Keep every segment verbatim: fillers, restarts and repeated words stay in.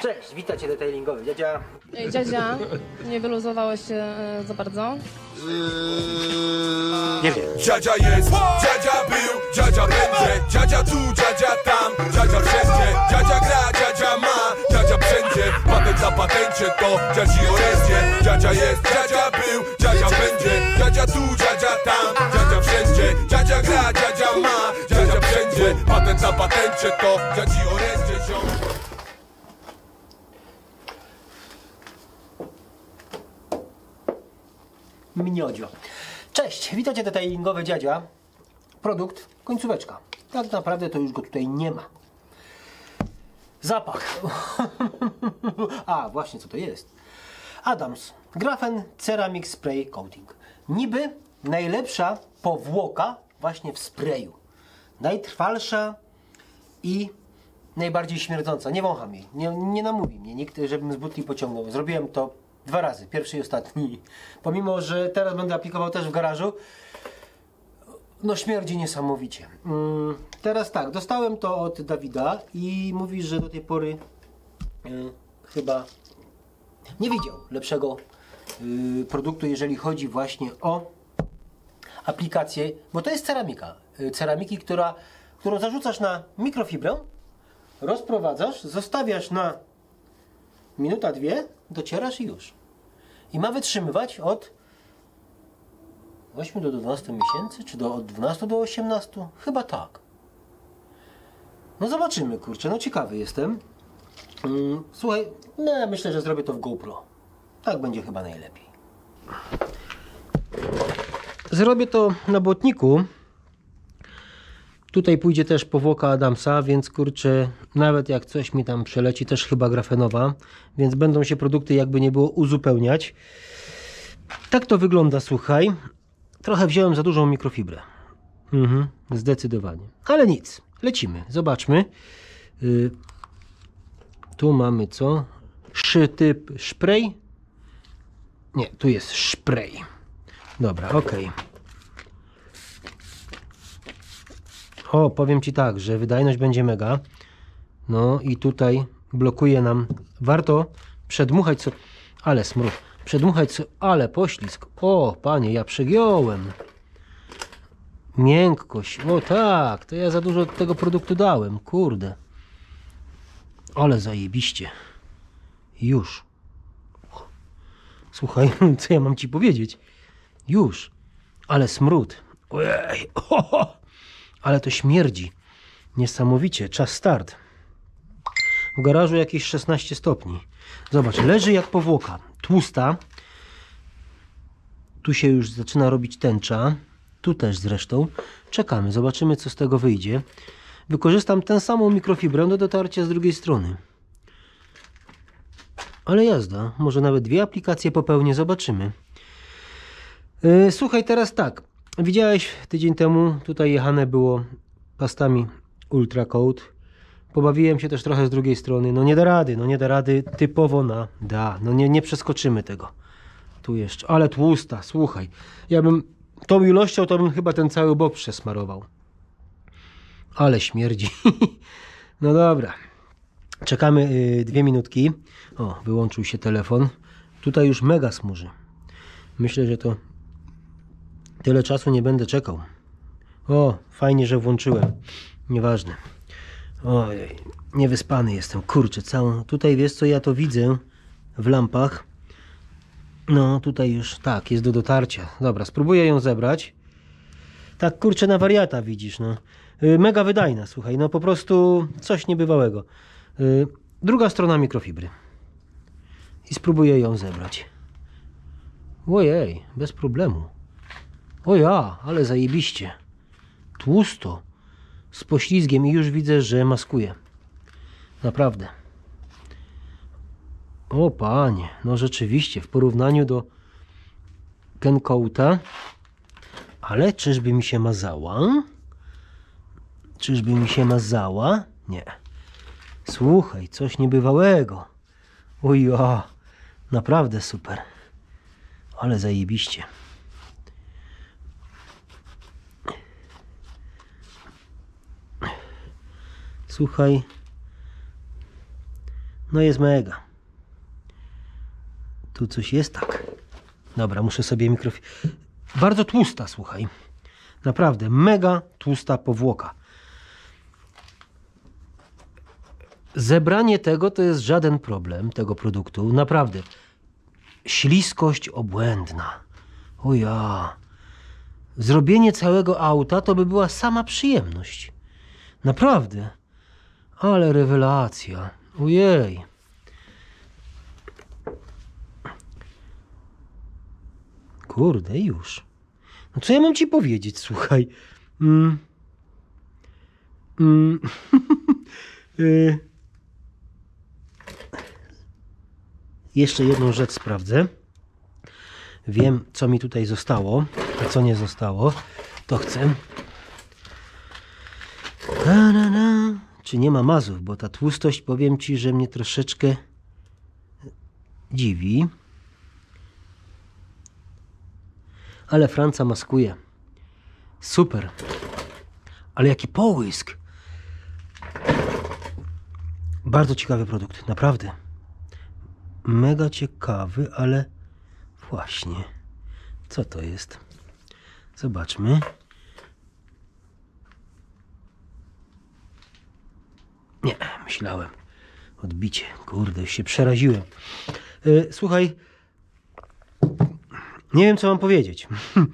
Cześć, witajcie detailingowy, dziadzia. Ej, dziadzia, nie wyluzowałeś się e, za bardzo? Nie wiem. Dziadzia jest, dziadzia był, dziadzia będzie, dziadzia tu, dziadzia tam, dziadzia wszędzie, dziadzia gra, dziadzia ma, dziadzia wszędzie, patent na patencie to dziadzi orędzie. Dziadzia jest, dziadzia był, dziadzia będzie, dziadzia tu, dziadzia tam, dziadzia wszędzie, dziadzia gra, dziadzia ma, dziadzia wszędzie, patent na patencie to dziadzi orędzie, ziom. Mniodzio. Cześć, witajcie detailingowy, dziadzia. Produkt, końcóweczka. Tak naprawdę to już go tutaj nie ma. Zapach. A, właśnie co to jest. Adams Grafen Ceramic Spray Coating. Niby najlepsza powłoka właśnie w sprayu. Najtrwalsza i najbardziej śmierdząca. Nie wącham jej. Nie, nie namówi mnie nikt, żebym z butli pociągnął. Zrobiłem to dwa razy. Pierwszy i ostatni. Pomimo, że teraz będę aplikował też w garażu. No śmierdzi niesamowicie. Mm, teraz tak, dostałem to od Dawida i mówi, że do tej pory y, chyba nie widział lepszego y, produktu, jeżeli chodzi właśnie o aplikację, bo to jest ceramika. Y, ceramiki, która, którą zarzucasz na mikrofibrę, rozprowadzasz, zostawiasz na minuta, dwie, docierasz i już. I ma wytrzymywać od ośmiu do dwunastu miesięcy, czy do, od dwunastu do osiemnastu? Chyba tak. No zobaczymy, kurczę, no ciekawy jestem. Mm, słuchaj, no myślę, że zrobię to w GoPro. Tak będzie chyba najlepiej. Zrobię to na błotniku. Tutaj pójdzie też powłoka Adamsa, więc kurczę, nawet jak coś mi tam przeleci, też chyba grafenowa, więc będą się produkty jakby nie było uzupełniać. Tak to wygląda, słuchaj. Trochę wziąłem za dużą mikrofibrę. Mhm, zdecydowanie. Ale nic, lecimy, zobaczmy. Yy, tu mamy co? Szytyp spray. Nie, tu jest spray. Dobra, ok. O, powiem Ci tak, że wydajność będzie mega. No i tutaj blokuje nam. Warto przedmuchać co... Ale smród. Przedmuchać co... Ale poślizg. O, panie, ja przegiąłem. Miękkość. O tak, to ja za dużo tego produktu dałem. Kurde. Ale zajebiście. Już. Słuchaj, co ja mam Ci powiedzieć? Już. Ale smród. Ojej. Ho, ho. Ale to śmierdzi. Niesamowicie. Czas start. W garażu jakieś szesnaście stopni. Zobacz, leży jak powłoka. Tłusta. Tu się już zaczyna robić tęcza. Tu też zresztą. Czekamy. Zobaczymy, co z tego wyjdzie. Wykorzystam tę samą mikrofibrę do dotarcia z drugiej strony. Ale jazda. Może nawet dwie aplikacje popełnię. Zobaczymy. Yy, słuchaj, teraz tak. Widziałeś tydzień temu, tutaj jechane było pastami Ultra Coat. Pobawiłem się też trochę z drugiej strony. No nie da rady, no nie da rady typowo na da. No nie, nie przeskoczymy tego. Tu jeszcze, ale tłusta, słuchaj. Ja bym tą ilością to bym chyba ten cały bok przesmarował. Ale śmierdzi. No dobra. Czekamy yy, dwie minutki. O, wyłączył się telefon. Tutaj już mega smuży. Myślę, że to tyle czasu nie będę czekał. O, fajnie, że włączyłem. Nieważne. Ojej, niewyspany jestem. Kurczę, całą... Tutaj wiesz co, ja to widzę w lampach. No, tutaj już tak, jest do dotarcia. Dobra, spróbuję ją zebrać. Tak, kurczę, na wariata widzisz, no. Yy, mega wydajna, słuchaj, no po prostu coś niebywałego. Yy, druga strona mikrofibry. I spróbuję ją zebrać. Ojej, bez problemu. O ja, ale zajebiście. Tłusto. Z poślizgiem i już widzę, że maskuje. Naprawdę. O panie, no rzeczywiście, w porównaniu do Kencoata. Ale czyżby mi się mazała? Czyżby mi się mazała? Nie. Słuchaj, coś niebywałego. O ja, naprawdę super. Ale zajebiście. Słuchaj, No jest mega. Tu coś jest tak. Dobra, muszę sobie mikrofon... Bardzo tłusta, słuchaj. Naprawdę, mega tłusta powłoka. Zebranie tego to jest żaden problem, tego produktu. Naprawdę. Śliskość obłędna. O ja. Zrobienie całego auta to by była sama przyjemność. Naprawdę. Ale rewelacja. Ojej. Kurde, już. No co ja mam ci powiedzieć, słuchaj. Mm. Mm. y Jeszcze jedną rzecz sprawdzę. Wiem, co mi tutaj zostało, a co nie zostało. To chcę. Na, na, na. Czy nie ma mazów, bo ta tłustość, powiem ci, że mnie troszeczkę dziwi. Ale Franca maskuje. Super. Ale jaki połysk. Bardzo ciekawy produkt, naprawdę. Mega ciekawy, ale właśnie. Co to jest? Zobaczmy. Nie, myślałem. Odbicie. Kurde, już się przeraziłem. Yy, słuchaj. Nie wiem, co mam powiedzieć.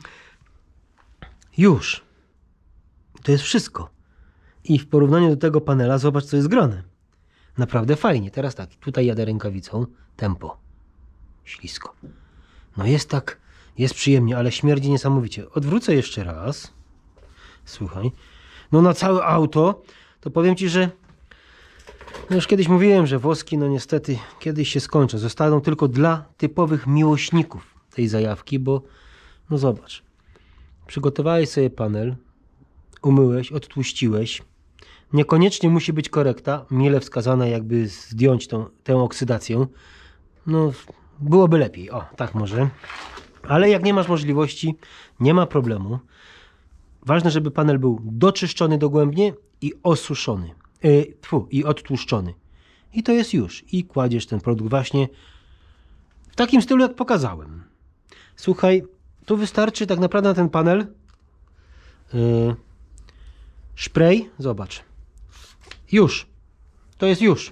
Już. To jest wszystko. I w porównaniu do tego panela zobacz, co jest grane. Naprawdę fajnie. Teraz tak, tutaj jadę rękawicą. Tempo. Ślisko. No jest tak, jest przyjemnie, ale śmierdzi niesamowicie. Odwrócę jeszcze raz. Słuchaj. No na całe auto, to powiem ci, że no już kiedyś mówiłem, że woski, no niestety, kiedyś się skończą. Zostaną tylko dla typowych miłośników tej zajawki, bo no zobacz. Przygotowałeś sobie panel, umyłeś, odtłuściłeś. Niekoniecznie musi być korekta, mile wskazana, jakby zdjąć tą, tę oksydację. No, byłoby lepiej. O, tak może. Ale jak nie masz możliwości, nie ma problemu. Ważne, żeby panel był doczyszczony dogłębnie i osuszony. Yy, tfu, i odtłuszczony. I to jest już. I kładziesz ten produkt właśnie w takim stylu, jak pokazałem. Słuchaj, tu wystarczy tak naprawdę na ten panel yy, spray. Zobacz. Już. To jest już.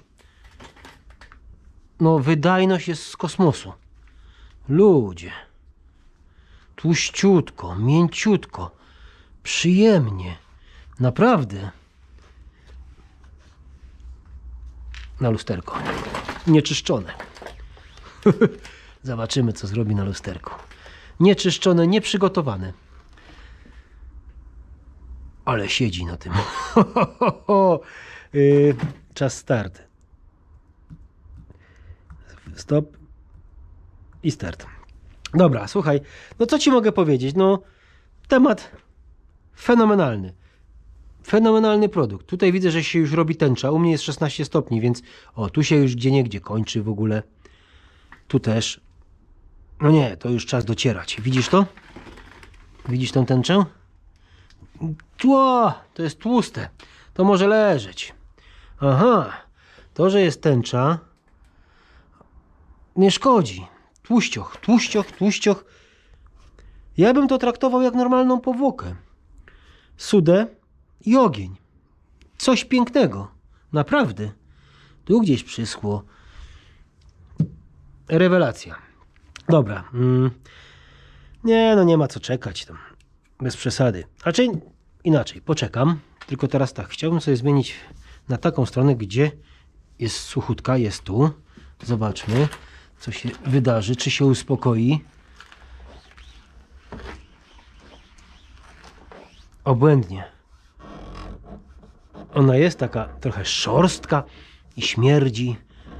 No, wydajność jest z kosmosu. Ludzie. Tłuściutko, mięciutko. Przyjemnie. Naprawdę. Na lusterko. Nieczyszczone. Zobaczymy, co zrobi na lusterku. Nieczyszczone, nieprzygotowane. Ale siedzi na tym. yy, czas start. Stop. I start. Dobra, słuchaj. No co ci mogę powiedzieć? No, temat fenomenalny. Fenomenalny produkt. Tutaj widzę, że się już robi tęcza. U mnie jest szesnaście stopni, więc o, tu się już gdzieniegdzie kończy w ogóle. Tu też. No nie, to już czas docierać. Widzisz to? Widzisz tą tęczę? Tło, to jest tłuste. To może leżeć. Aha, to, że jest tęcza, nie szkodzi. Tłuścioch, tłuścioch, tłuścioch. Ja bym to traktował jak normalną powłokę. Sudę i ogień. Coś pięknego. Naprawdę. Tu gdzieś przyschło. Rewelacja. Dobra. Mm. Nie, no nie ma co czekać tam. Bez przesady. Raczej inaczej. Poczekam. Tylko teraz tak. Chciałbym sobie zmienić na taką stronę, gdzie jest suchutka. Jest tu. Zobaczmy, co się wydarzy. Czy się uspokoi. Obłędnie. Ona jest taka trochę szorstka i śmierdzi.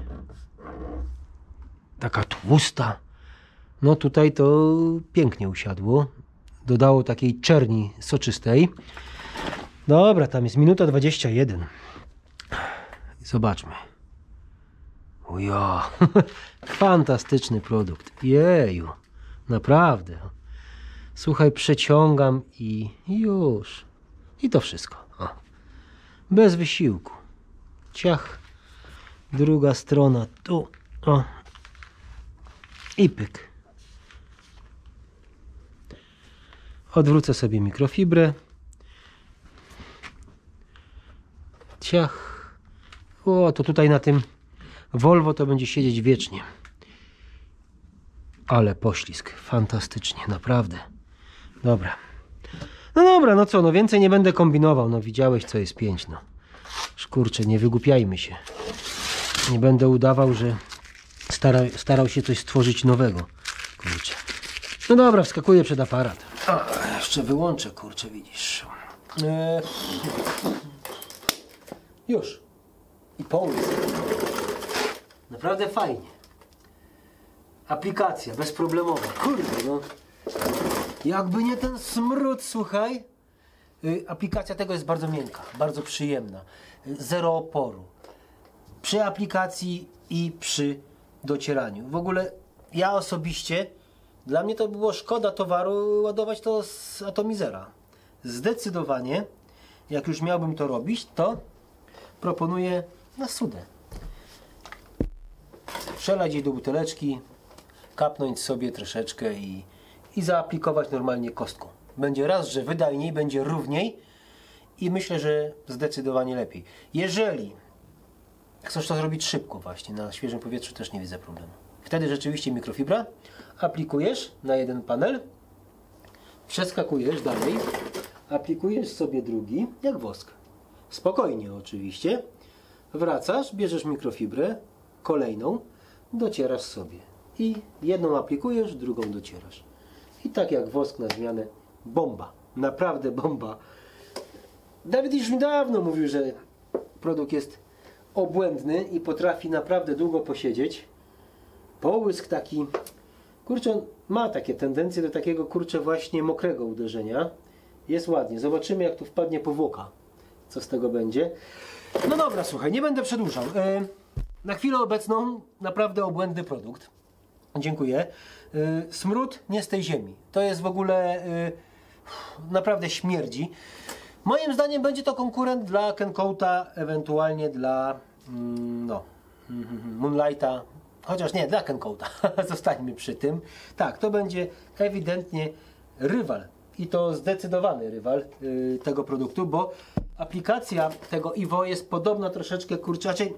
Taka tłusta. No tutaj to pięknie usiadło. Dodało takiej czerni soczystej. Dobra, tam jest minuta dwadzieścia jeden. Zobaczmy. Ujo. Fantastyczny produkt. Jeju. Naprawdę. Słuchaj, przeciągam i już. I to wszystko. O. Bez wysiłku. Ciach. Druga strona tu. O. I pyk. Odwrócę sobie mikrofibrę. Ciach. O, to tutaj na tym Volvo to będzie siedzieć wiecznie. Ale poślizg. Fantastycznie, naprawdę. Dobra. No dobra, no co, no więcej nie będę kombinował. No widziałeś, co jest pięć, no. Kurczę, nie wygłupiajmy się. Nie będę udawał, że stara, starał się coś stworzyć nowego. Kurczę. No dobra, wskakuję przed aparat. A, jeszcze wyłączę, kurczę, widzisz. Eee... Już. I połysk. Naprawdę fajnie. Aplikacja bezproblemowa. Kurde, no. Jakby nie ten smród, słuchaj. Yy, aplikacja tego jest bardzo miękka, bardzo przyjemna. Yy, zero oporu. Przy aplikacji i przy docieraniu. W ogóle ja osobiście, dla mnie to było szkoda towaru ładować to z atomizera. Zdecydowanie, jak już miałbym to robić, to proponuję na sudę. Przelać jej do buteleczki, kapnąć sobie troszeczkę i, i zaaplikować normalnie kostką. Będzie raz, że wydajniej, będzie równiej i myślę, że zdecydowanie lepiej. Jeżeli chcesz to zrobić szybko właśnie, na świeżym powietrzu też nie widzę problemu. Wtedy rzeczywiście mikrofibra, aplikujesz na jeden panel, przeskakujesz dalej, aplikujesz sobie drugi, jak wosk. Spokojnie oczywiście. Wracasz, bierzesz mikrofibrę, kolejną, docierasz sobie. I jedną aplikujesz, drugą docierasz. I tak jak wosk na zmianę, bomba. Naprawdę bomba. Dawid już mi dawno mówił, że produkt jest obłędny i potrafi naprawdę długo posiedzieć. Połysk taki, kurczę, on ma takie tendencje do takiego, kurczę, właśnie mokrego uderzenia. Jest ładnie. Zobaczymy, jak tu wpadnie powłoka. Co z tego będzie. No dobra, słuchaj, nie będę przedłużał. Yy, na chwilę obecną naprawdę obłędny produkt. Dziękuję. Yy, smród nie z tej ziemi. To jest w ogóle yy, naprawdę śmierdzi. Moim zdaniem będzie to konkurent dla Kencoata, ewentualnie dla mm, no, Moonlighta. Chociaż nie, dla Kencoata. Zostańmy przy tym. Tak, to będzie ewidentnie rywal. I to zdecydowany rywal yy, tego produktu, bo aplikacja tego Evo jest podobna troszeczkę, kurczaczej.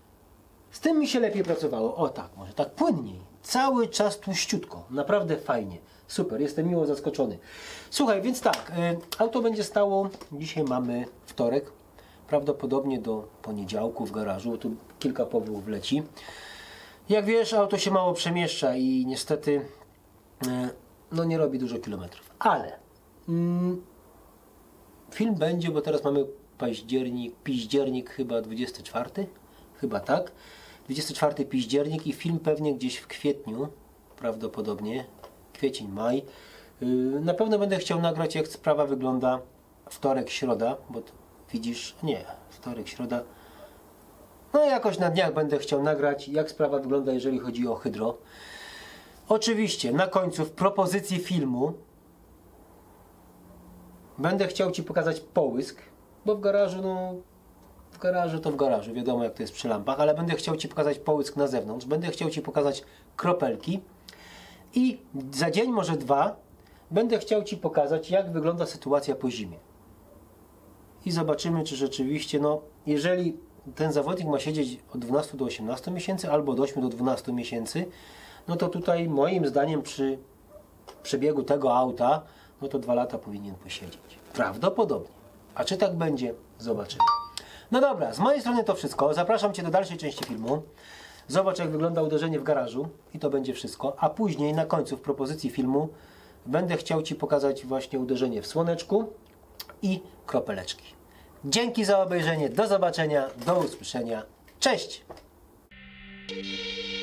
Z tym mi się lepiej pracowało. O tak, może tak płynniej. Cały czas tłuściutko. Naprawdę fajnie. Super, jestem miło zaskoczony. Słuchaj, więc tak, yy, auto będzie stało, dzisiaj mamy wtorek, prawdopodobnie do poniedziałku w garażu, tu kilka powłów leci. Jak wiesz, auto się mało przemieszcza i niestety yy, no nie robi dużo kilometrów. Ale mm, film będzie, bo teraz mamy październik, piździernik chyba dwudziesty czwarty, chyba tak. dwudziesty czwarty piździernik i film pewnie gdzieś w kwietniu, prawdopodobnie, kwiecień, maj. Yy, na pewno będę chciał nagrać, jak sprawa wygląda wtorek, środa, bo to, widzisz, nie, wtorek, środa. No jakoś na dniach będę chciał nagrać, jak sprawa wygląda, jeżeli chodzi o hydro. Oczywiście na końcu w propozycji filmu będę chciał Ci pokazać połysk, bo w garażu, no w garażu to w garażu, wiadomo jak to jest przy lampach, ale będę chciał Ci pokazać połysk na zewnątrz, będę chciał Ci pokazać kropelki i za dzień, może dwa, będę chciał Ci pokazać, jak wygląda sytuacja po zimie. I zobaczymy, czy rzeczywiście, no jeżeli ten zawodnik ma siedzieć od dwunastu do osiemnastu miesięcy, albo od ośmiu do dwunastu miesięcy, no to tutaj moim zdaniem przy przebiegu tego auta, no to dwa lata powinien posiedzieć. Prawdopodobnie. A czy tak będzie? Zobaczymy. No dobra, z mojej strony to wszystko. Zapraszam Cię do dalszej części filmu. Zobacz, jak wygląda uderzenie w garażu i to będzie wszystko. A później na końcu w propozycji filmu będę chciał Ci pokazać właśnie uderzenie w słoneczku i kropeleczki. Dzięki za obejrzenie. Do zobaczenia. Do usłyszenia. Cześć!